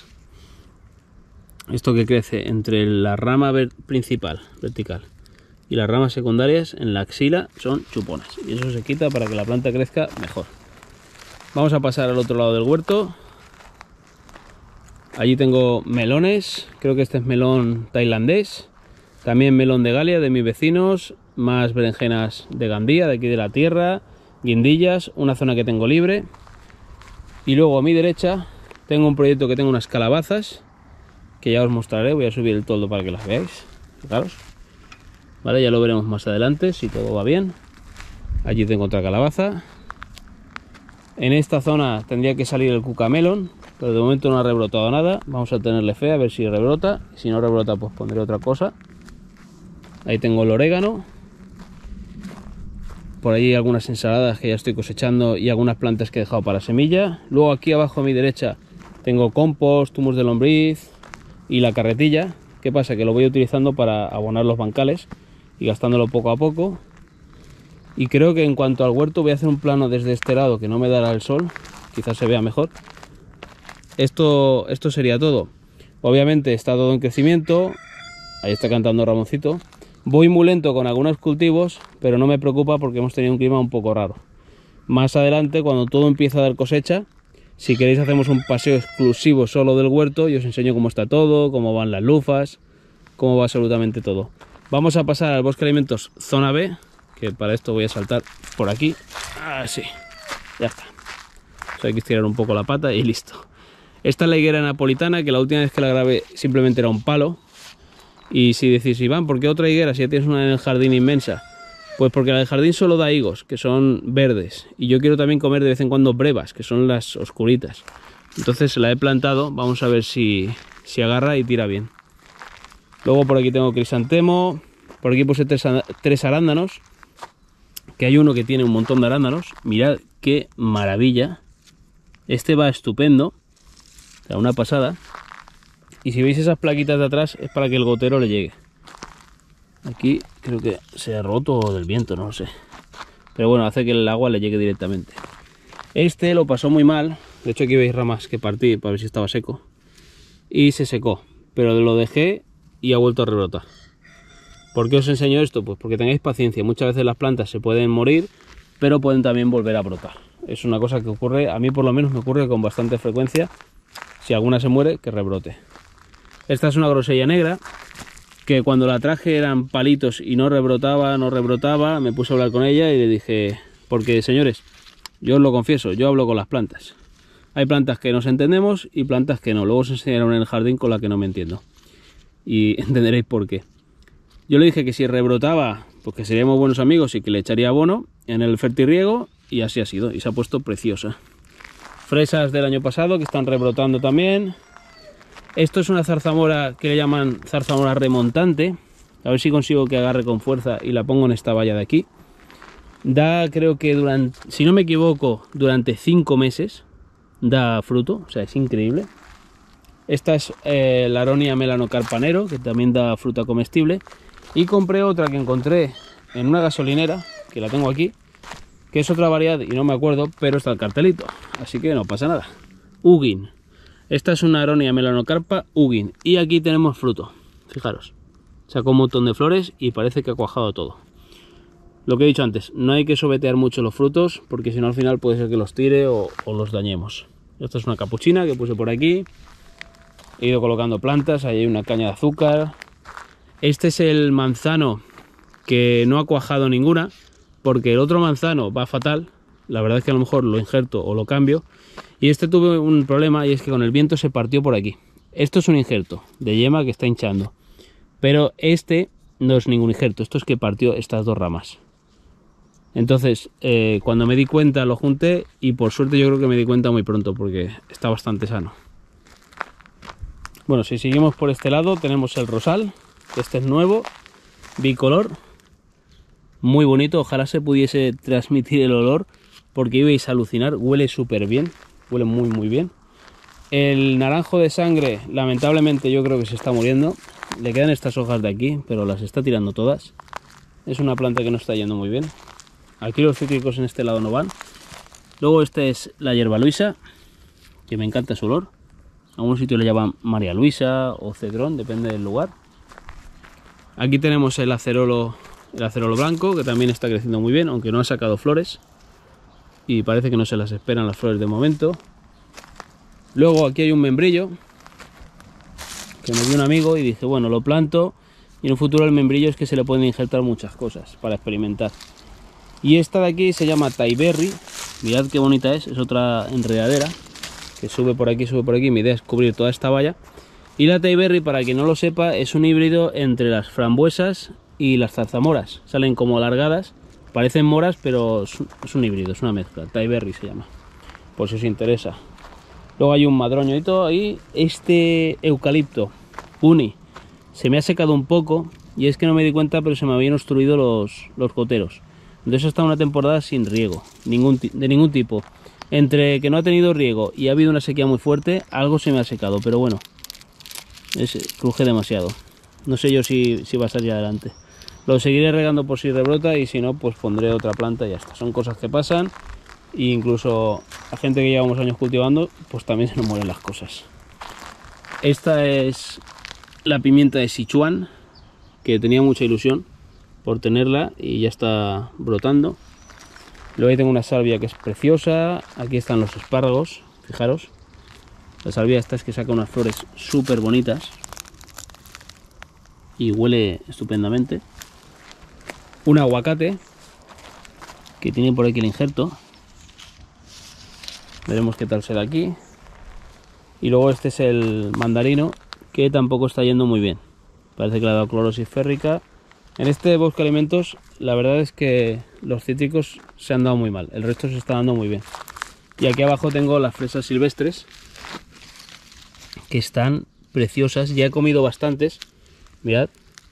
Esto que crece entre la rama principal, vertical, y las ramas secundarias en la axila son chuponas, y eso se quita para que la planta crezca mejor. Vamos a pasar al otro lado del huerto. Allí tengo melones, creo que este es melón tailandés, también melón de Galia, de mis vecinos, más berenjenas de Gandía, de aquí de la tierra, guindillas, una zona que tengo libre. Y luego a mi derecha tengo un proyecto que tengo unas calabazas, que ya os mostraré, voy a subir el toldo para que las veáis, fijaros. Vale, ya lo veremos más adelante, si todo va bien. Allí tengo otra calabaza. En esta zona tendría que salir el cucamelón, pero de momento no ha rebrotado nada. Vamos a tenerle fe a ver si rebrota. Si no rebrota, pues pondré otra cosa. Ahí tengo el orégano. Por ahí algunas ensaladas que ya estoy cosechando y algunas plantas que he dejado para semilla. Luego aquí abajo a mi derecha tengo compost, humus de lombriz y la carretilla. ¿Qué pasa? Que lo voy utilizando para abonar los bancales y gastándolo poco a poco. Y creo que en cuanto al huerto voy a hacer un plano desde este lado que no me dará el sol, quizás se vea mejor. Esto sería todo. Obviamente está todo en crecimiento. Ahí está cantando Ramoncito. Voy muy lento con algunos cultivos, pero no me preocupa porque hemos tenido un clima un poco raro. Más adelante, cuando todo empieza a dar cosecha, si queréis hacemos un paseo exclusivo solo del huerto y os enseño cómo está todo, cómo van las lufas, cómo va absolutamente todo. Vamos a pasar al bosque de alimentos zona B, que para esto voy a saltar por aquí. Así, ya está. Hay que estirar un poco la pata y listo. Esta es la higuera napolitana, que la última vez que la grabé simplemente era un palo. Y si decís, Iván, ¿por qué otra higuera si ya tienes una en el jardín inmensa? Pues porque la del jardín solo da higos, que son verdes. Y yo quiero también comer de vez en cuando brevas, que son las oscuritas. Entonces la he plantado, vamos a ver si agarra y tira bien. Luego por aquí tengo crisantemo. Por aquí puse tres arándanos, que hay uno que tiene un montón de arándanos. Mirad qué maravilla. Este va estupendo, o sea, una pasada. Y si veis esas plaquitas de atrás es para que el gotero le llegue. Aquí creo que se ha roto del viento, no lo sé. Pero bueno, hace que el agua le llegue directamente. Este lo pasó muy mal. De hecho aquí veis ramas que partí para ver si estaba seco. Y se secó, pero lo dejé y ha vuelto a rebrotar. ¿Por qué os enseño esto? Pues porque tengáis paciencia. Muchas veces las plantas se pueden morir, pero pueden también volver a brotar. Es una cosa que ocurre, a mí por lo menos me ocurre con bastante frecuencia. Si alguna se muere, que rebrote. Esta es una grosella negra, que cuando la traje eran palitos y no rebrotaba. Me puse a hablar con ella y le dije, porque señores, yo os lo confieso, yo hablo con las plantas. Hay plantas que nos entendemos y plantas que no. Luego os enseñaré en el jardín con la que no me entiendo. Y entenderéis por qué. Yo le dije que si rebrotaba, pues que seríamos buenos amigos y que le echaría abono en el fertirriego, y así ha sido, y se ha puesto preciosa. Fresas del año pasado que están rebrotando también. Esto es una zarzamora que le llaman zarzamora remontante. A ver si consigo que agarre con fuerza y la pongo en esta valla de aquí. Da, creo que durante, si no me equivoco, durante 5 meses da fruto, o sea, es increíble. Esta es la Aronia melanocarpanero, que también da fruta comestible. Y compré otra que encontré en una gasolinera, que la tengo aquí, que es otra variedad y no me acuerdo, pero está el cartelito, así que no pasa nada. Ugin. Esta es una Aronia melanocarpa Ugin. Y aquí tenemos fruto, fijaros. Sacó un montón de flores y parece que ha cuajado todo. Lo que he dicho antes, no hay que sobetear mucho los frutos, porque si no al final puede ser que los tire o los dañemos. Esta es una capuchina que puse por aquí. He ido colocando plantas, ahí hay una caña de azúcar. Este es el manzano que no ha cuajado ninguna, porque el otro manzano va fatal. La verdad es que a lo mejor lo injerto o lo cambio. Y este tuve un problema, y es que con el viento se partió por aquí. Esto es un injerto de yema que está hinchando. Pero este no es ningún injerto, esto es que partió estas dos ramas. Entonces, cuando me di cuenta lo junté, y por suerte yo creo que me di cuenta muy pronto, porque está bastante sano. Bueno, si seguimos por este lado tenemos el rosal, que este es nuevo, bicolor, muy bonito. Ojalá se pudiese transmitir el olor, porque ibais a alucinar, huele súper bien, huele muy muy bien. El naranjo de sangre, lamentablemente yo creo que se está muriendo. Le quedan estas hojas de aquí, pero las está tirando todas. Es una planta que no está yendo muy bien. Aquí los cítricos en este lado no van. Luego este es la hierba luisa, que me encanta su olor. En algún sitio le llaman María Luisa o cedrón, depende del lugar. Aquí tenemos el acerolo blanco, que también está creciendo muy bien, aunque no ha sacado flores. Y parece que no se las esperan las flores de momento. Luego aquí hay un membrillo, que me dio un amigo y dije, bueno, lo planto y en un futuro el membrillo es que se le pueden injertar muchas cosas para experimentar. Y esta de aquí se llama Tayberry, mirad qué bonita es otra enredadera que sube por aquí, mi idea es cubrir toda esta valla. Y la Tayberry, para quien no lo sepa, es un híbrido entre las frambuesas y las zarzamoras, salen como alargadas, parecen moras pero es un híbrido, es una mezcla, Tayberry se llama, por si os interesa. Luego hay un madroño y todo ahí. Este eucalipto uni se me ha secado un poco y es que no me di cuenta, pero se me habían obstruido los goteros. Entonces he estado una temporada sin riego, de ningún tipo. Entre que no ha tenido riego y ha habido una sequía muy fuerte, algo se me ha secado, pero bueno, cruje demasiado. No sé yo si va a salir adelante. Lo seguiré regando por si rebrota y si no, pues pondré otra planta y ya está. Son cosas que pasan e incluso a gente que llevamos años cultivando, pues también se nos mueren las cosas. Esta es la pimienta de Sichuan, que tenía mucha ilusión por tenerla y ya está brotando. Luego ahí tengo una salvia que es preciosa. Aquí están los espárragos, fijaros. La salvia esta es que saca unas flores súper bonitas y huele estupendamente. Un aguacate que tiene por aquí el injerto. Veremos qué tal será aquí. Y luego este es el mandarino, que tampoco está yendo muy bien. Parece que le ha dado clorosis férrica. En este bosque de alimentos la verdad es que los cítricos se han dado muy mal, el resto se está dando muy bien. Y aquí abajo tengo las fresas silvestres, que están preciosas. Ya he comido bastantes, mirad,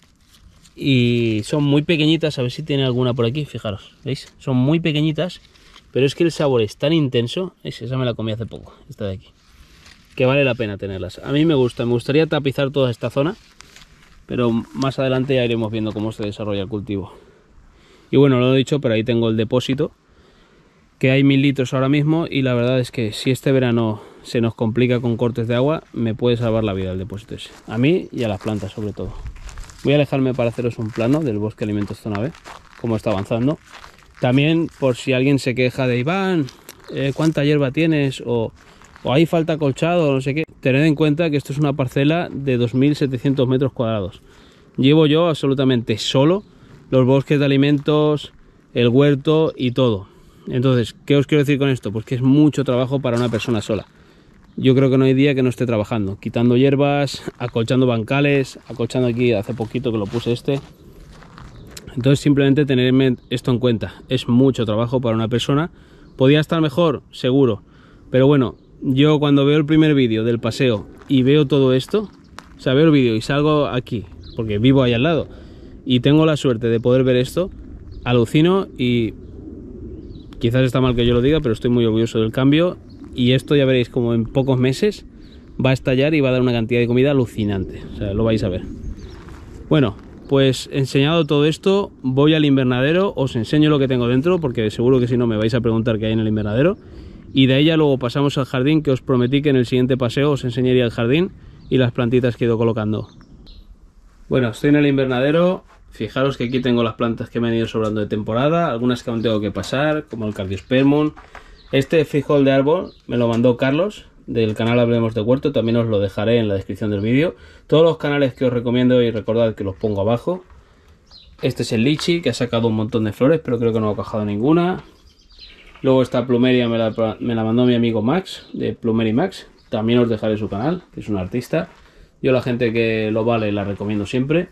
y son muy pequeñitas. A ver si tiene alguna por aquí, fijaros, ¿veis? Son muy pequeñitas, pero es que el sabor es tan intenso. Esa me la comí hace poco, esta de aquí, que vale la pena tenerlas. A mí me gustaría tapizar toda esta zona, pero más adelante ya iremos viendo cómo se desarrolla el cultivo. Y bueno, lo he dicho, pero ahí tengo el depósito, que hay 1000 litros ahora mismo, y la verdad es que si este verano se nos complica con cortes de agua, me puede salvar la vida el depósito ese, a mí y a las plantas sobre todo. Voy a alejarme para haceros un plano del bosque alimentos zona B, cómo está avanzando. También, por si alguien se queja de Iván, ¿cuánta hierba tienes? O hay falta acolchado, o no sé qué. Tened en cuenta que esto es una parcela de 2700 metros cuadrados. Llevo yo absolutamente solo los bosques de alimentos, el huerto y todo. Entonces, ¿qué os quiero decir con esto? Pues que es mucho trabajo para una persona sola. Yo creo que no hay día que no esté trabajando, quitando hierbas, acolchando bancales, acolchando aquí hace poquito que lo puse este. Entonces simplemente tenerme esto en cuenta, es mucho trabajo para una persona. Podría estar mejor, seguro, pero bueno, yo cuando veo el primer vídeo del paseo y veo todo esto, o sea, veo el vídeo y salgo aquí, porque vivo ahí al lado, y tengo la suerte de poder ver esto, alucino. Y quizás está mal que yo lo diga, pero estoy muy orgulloso del cambio. Y esto ya veréis como en pocos meses va a estallar y va a dar una cantidad de comida alucinante, o sea, lo vais a ver. Bueno, pues enseñado todo esto, voy al invernadero, os enseño lo que tengo dentro, porque seguro que si no me vais a preguntar qué hay en el invernadero. Y de ahí ya luego pasamos al jardín, que os prometí que en el siguiente paseo os enseñaría el jardín y las plantitas que he ido colocando. Bueno, estoy en el invernadero. Fijaros que aquí tengo las plantas que me han ido sobrando de temporada, algunas que aún tengo que pasar, como el Cardiospermum. Este frijol de árbol me lo mandó Carlos, del canal Hablemos de Huerto, también os lo dejaré en la descripción del vídeo. Todos los canales que os recomiendo, y recordad que los pongo abajo. Este es el lichi, que ha sacado un montón de flores, pero creo que no ha cajado ninguna. Luego esta plumeria me la mandó mi amigo Max, de Plumery Max. También os dejaré su canal, que es un artista. Yo la gente que lo vale la recomiendo siempre.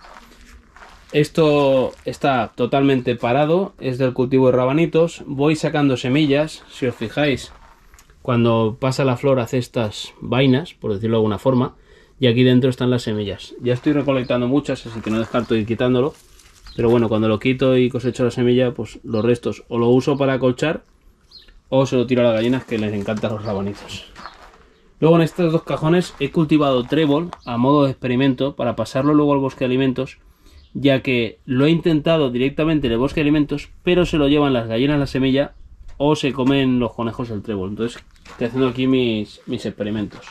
Esto está totalmente parado, es del cultivo de rabanitos. Voy sacando semillas, si os fijáis, cuando pasa la flor hace estas vainas, por decirlo de alguna forma, y aquí dentro están las semillas. Ya estoy recolectando muchas, así que no descarto ir quitándolo, pero bueno, cuando lo quito y cosecho la semilla, pues los restos o lo uso para acolchar o se lo tiro a las gallinas, que les encantan los rabanitos. Luego en estos dos cajones he cultivado trébol a modo de experimento para pasarlo luego al bosque de alimentos, ya que lo he intentado directamente en el bosque de alimentos, pero se lo llevan las gallinas la semilla o se comen los conejos el trébol. Entonces estoy haciendo aquí mis experimentos.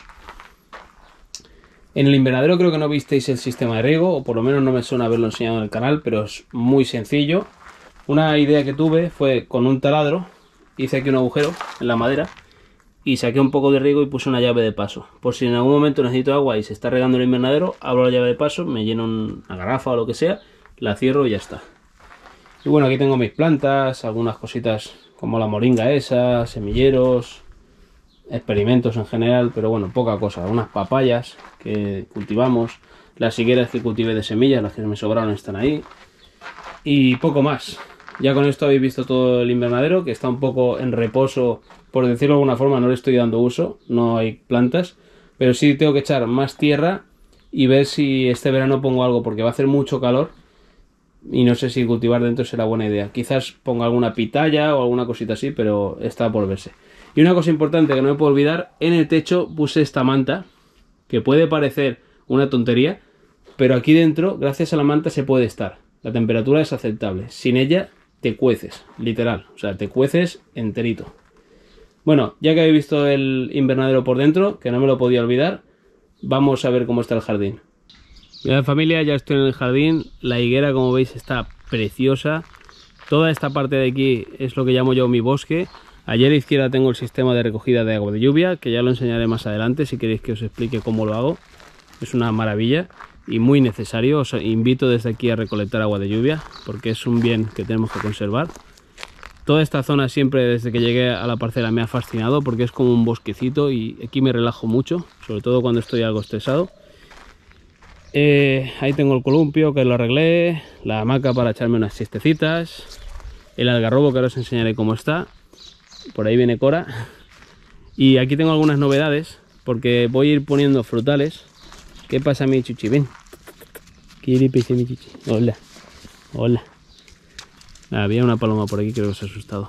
En el invernadero creo que no visteis el sistema de riego, o por lo menos no me suena haberlo enseñado en el canal, pero es muy sencillo. Una idea que tuve fue con un taladro, hice aquí un agujero en la madera y saqué un poco de riego y puse una llave de paso. Por si en algún momento necesito agua y se está regando el invernadero, abro la llave de paso, me lleno una garrafa o lo que sea, la cierro y ya está. Y bueno, aquí tengo mis plantas, algunas cositas como la moringa esa, semilleros, experimentos en general, pero bueno, poca cosa. Unas papayas que cultivamos, las higueras que cultivé de semillas, las que me sobraron están ahí, y poco más. Ya con esto habéis visto todo el invernadero, que está un poco en reposo, por decirlo de alguna forma. No le estoy dando uso, no hay plantas, pero sí tengo que echar más tierra y ver si este verano pongo algo, porque va a hacer mucho calor y no sé si cultivar dentro será buena idea. Quizás ponga alguna pitaya o alguna cosita así, pero está por verse. Y una cosa importante que no me puedo olvidar, en el techo puse esta manta, que puede parecer una tontería, pero aquí dentro, gracias a la manta, se puede estar. La temperatura es aceptable. Sin ella te cueces, literal. O sea, te cueces enterito. Bueno, ya que habéis visto el invernadero por dentro, que no me lo podía olvidar, vamos a ver cómo está el jardín. Mirad, familia, ya estoy en el jardín. La higuera, como veis, está preciosa. Toda esta parte de aquí es lo que llamo yo mi bosque. Allí a la izquierda tengo el sistema de recogida de agua de lluvia, que ya lo enseñaré más adelante si queréis que os explique cómo lo hago. Es una maravilla y muy necesario. Os invito desde aquí a recolectar agua de lluvia, porque es un bien que tenemos que conservar. Toda esta zona siempre desde que llegué a la parcela me ha fascinado, porque es como un bosquecito y aquí me relajo mucho, sobre todo cuando estoy algo estresado. Ahí tengo el columpio que lo arreglé, la hamaca para echarme unas siestecitas, el algarrobo que ahora os enseñaré cómo está. Por ahí viene Cora. Y aquí tengo algunas novedades, porque voy a ir poniendo frutales. ¿Qué pasa, mi chuchi? Ven. ¿Qué le pasa, mi chuchi? Hola. Hola. Había una paloma por aquí, creo que se ha asustado.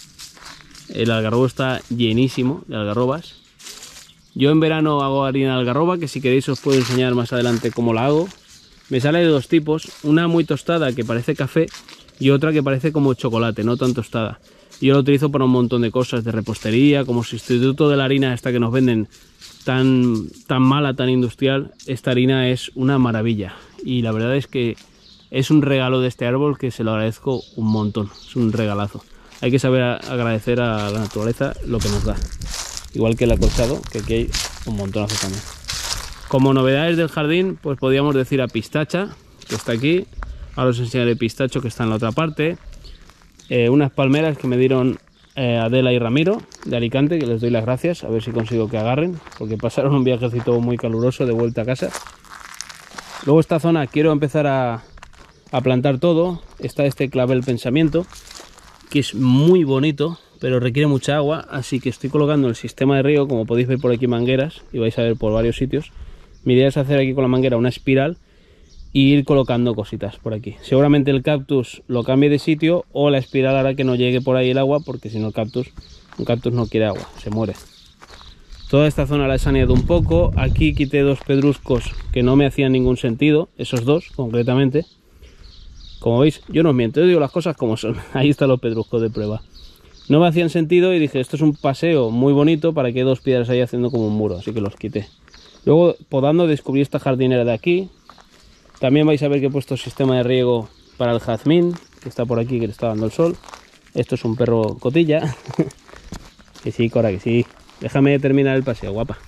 El algarrobo está llenísimo de algarrobas. Yo en verano hago harina de algarroba, que si queréis os puedo enseñar más adelante cómo la hago. Me sale de dos tipos, una muy tostada que parece café y otra que parece como chocolate, no tan tostada. Yo lo utilizo para un montón de cosas, de repostería, como sustituto de la harina esta que nos venden tan mala, tan industrial. Esta harina es una maravilla y la verdad es que es un regalo de este árbol que se lo agradezco un montón, es un regalazo. Hay que saber agradecer a la naturaleza lo que nos da, igual que el acolchado, que aquí hay un montonazo también. Como novedades del jardín, pues podríamos decir a pistacha, que está aquí. Ahora os enseñaré el pistacho, que está en la otra parte. Unas palmeras que me dieron Adela y Ramiro de Alicante, que les doy las gracias, a ver si consigo que agarren, porque pasaron un viajecito muy caluroso de vuelta a casa. Luego esta zona quiero empezar a plantar todo. Está este clavel pensamiento, que es muy bonito, pero requiere mucha agua, así que estoy colocando el sistema de riego, como podéis ver por aquí mangueras, y vais a ver por varios sitios. Mi idea es hacer aquí con la manguera una espiral y ir colocando cositas por aquí. Seguramente el cactus lo cambie de sitio, o la espiral hará que no llegue por ahí el agua, porque si no un cactus no quiere agua, se muere. Toda esta zona la he saneado un poco. Aquí quité dos pedruscos que no me hacían ningún sentido, esos dos concretamente. Como veis, yo no os miento, yo digo las cosas como son. Ahí están los pedruscos de prueba. No me hacían sentido y dije, esto es un paseo muy bonito, para que hay dos piedras ahí haciendo como un muro, así que los quité. Luego, podando, descubrí esta jardinera de aquí. También vais a ver que he puesto sistema de riego para el jazmín, que está por aquí, que le está dando el sol. Esto es un perro cotilla. Que sí, Cora, que sí. Déjame terminar el paseo, guapa.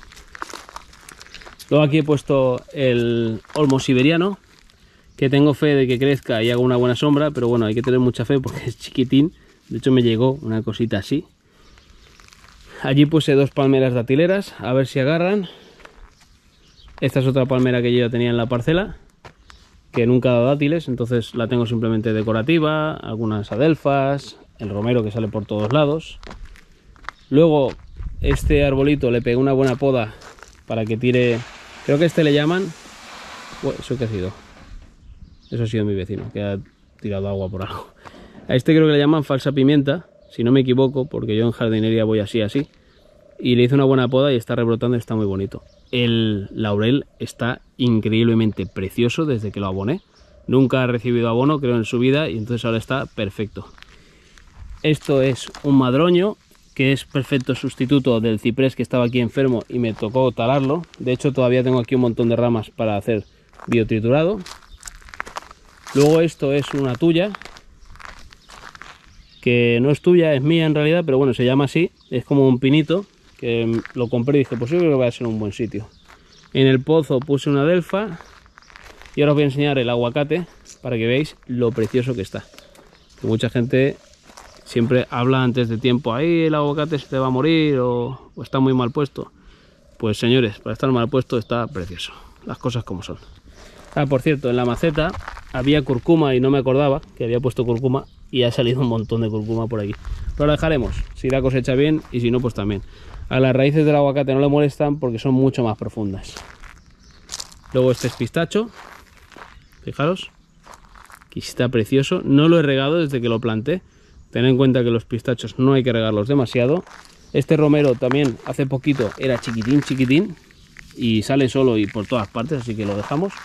Luego aquí he puesto el olmo siberiano, que tengo fe de que crezca y haga una buena sombra, pero bueno, hay que tener mucha fe porque es chiquitín. De hecho me llegó una cosita así. Allí puse dos palmeras datileras, a ver si agarran. Esta es otra palmera que yo ya tenía en la parcela, que nunca ha dado dátiles, entonces la tengo simplemente decorativa. Algunas adelfas, el romero que sale por todos lados. Luego este arbolito le pegué una buena poda para que tire, creo que este le llaman... Uy, ¿eso qué ha sido? Eso ha sido mi vecino, que ha tirado agua por algo. A este creo que le llaman falsa pimienta, si no me equivoco, porque yo en jardinería voy así. Y le hice una buena poda y está rebrotando y está muy bonito. El laurel está increíblemente precioso desde que lo aboné. Nunca ha recibido abono, creo, en su vida, y entonces ahora está perfecto. Esto es un madroño, que es perfecto sustituto del ciprés que estaba aquí enfermo y me tocó talarlo. De hecho, todavía tengo aquí un montón de ramas para hacer biotriturado. Luego esto es una tuya, que no es tuya, es mía en realidad, pero bueno, se llama así. Es como un pinito, que lo compré y dije, pues yo creo que va a ser un buen sitio. En el pozo puse una adelfa y ahora os voy a enseñar el aguacate para que veáis lo precioso que está. Que mucha gente siempre habla antes de tiempo, ahí el aguacate se te va a morir o está muy mal puesto. Pues señores, para estar mal puesto está precioso, las cosas como son. Ah, por cierto, en la maceta había curcuma y no me acordaba que había puesto curcuma y ha salido un montón de curcuma por aquí. Pero la dejaremos, si la cosecha bien y si no, pues también. A las raíces del aguacate no le molestan porque son mucho más profundas. Luego este es pistacho, fijaros, aquí está precioso. No lo he regado desde que lo planté. Tened en cuenta que los pistachos no hay que regarlos demasiado. Este romero también hace poquito era chiquitín y sale solo y por todas partes, así que lo dejamos.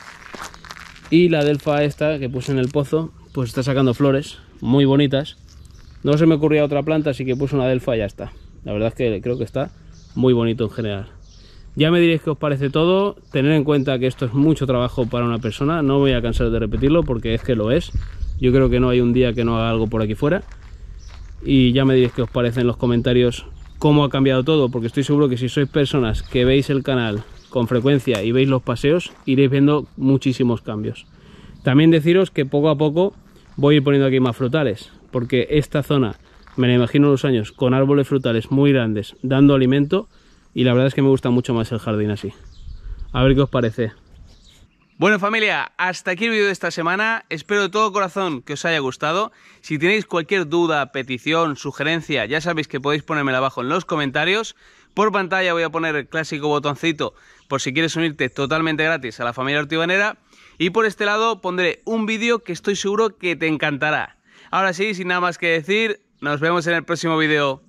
Y la adelfa esta que puse en el pozo, pues está sacando flores muy bonitas. No se me ocurría otra planta, así que puse una adelfa y ya está. La verdad es que creo que está muy bonito en general. Ya me diréis qué os parece todo. Tener en cuenta que esto es mucho trabajo para una persona. No voy a cansar de repetirlo porque es que lo es. Yo creo que no hay un día que no haga algo por aquí fuera. Y ya me diréis qué os parece en los comentarios cómo ha cambiado todo, porque estoy seguro que si sois personas que veis el canal con frecuencia y veis los paseos, iréis viendo muchísimos cambios. También deciros que poco a poco voy a ir poniendo aquí más frutales, porque esta zona me la imagino en los años con árboles frutales muy grandes dando alimento y la verdad es que me gusta mucho más el jardín así. A ver qué os parece. Bueno familia, hasta aquí el vídeo de esta semana, espero de todo corazón que os haya gustado. Si tenéis cualquier duda, petición, sugerencia, ya sabéis que podéis ponérmela abajo en los comentarios. Por pantalla voy a poner el clásico botoncito por si quieres unirte totalmente gratis a la familia Hortibanera. Y por este lado pondré un vídeo que estoy seguro que te encantará. Ahora sí, sin nada más que decir, nos vemos en el próximo vídeo.